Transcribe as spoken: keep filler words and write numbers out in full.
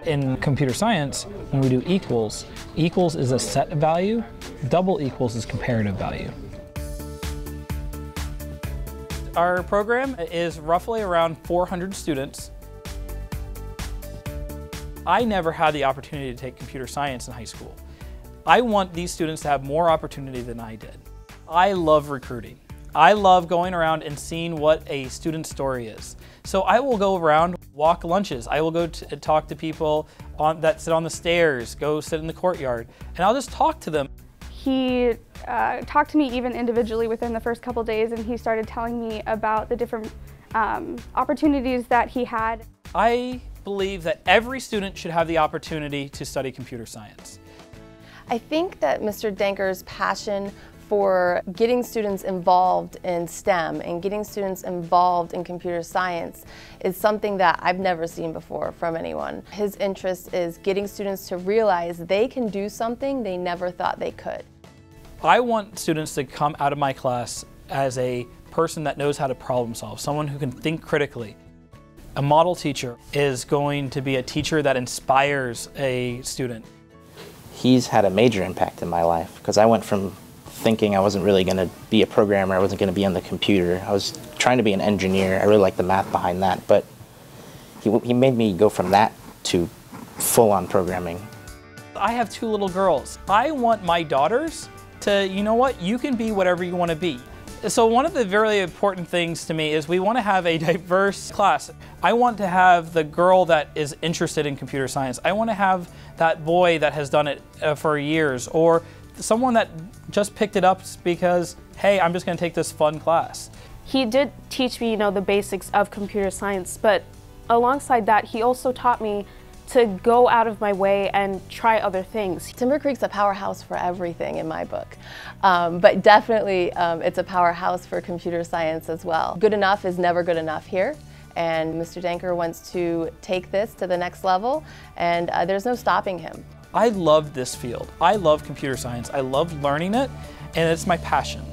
In computer science, when we do equals, equals is a set value, double equals is comparative value. Our program is roughly around four hundred students. I never had the opportunity to take computer science in high school. I want these students to have more opportunity than I did. I love recruiting. I love going around and seeing what a student's story is. So I will go around, walk lunches. I will go to talk to people on, that sit on the stairs, go sit in the courtyard, and I'll just talk to them. He uh, talked to me even individually within the first couple days, and he started telling me about the different um, opportunities that he had. I believe that every student should have the opportunity to study computer science. I think that Mister Dencker's passion for getting students involved in STEM and getting students involved in computer science is something that I've never seen before from anyone. His interest is getting students to realize they can do something they never thought they could. I want students to come out of my class as a person that knows how to problem solve, someone who can think critically. A model teacher is going to be a teacher that inspires a student. He's had a major impact in my life because I went from thinking I wasn't really going to be a programmer, I wasn't going to be on the computer. I was trying to be an engineer. I really liked the math behind that, but he, he made me go from that to full-on programming. I have two little girls. I want my daughters to, you know what, you can be whatever you want to be. So one of the very important things to me is we want to have a diverse class. I want to have the girl that is interested in computer science. I want to have that boy that has done it uh, for years, or someone that just picked it up because, hey, I'm just going to take this fun class. He did teach me, you know, the basics of computer science, but alongside that, he also taught me to go out of my way and try other things. Timber Creek's a powerhouse for everything in my book, um, but definitely um, it's a powerhouse for computer science as well. Good enough is never good enough here, and Mister Dencker wants to take this to the next level, and uh, there's no stopping him. I love this field. I love computer science. I love learning it, and it's my passion.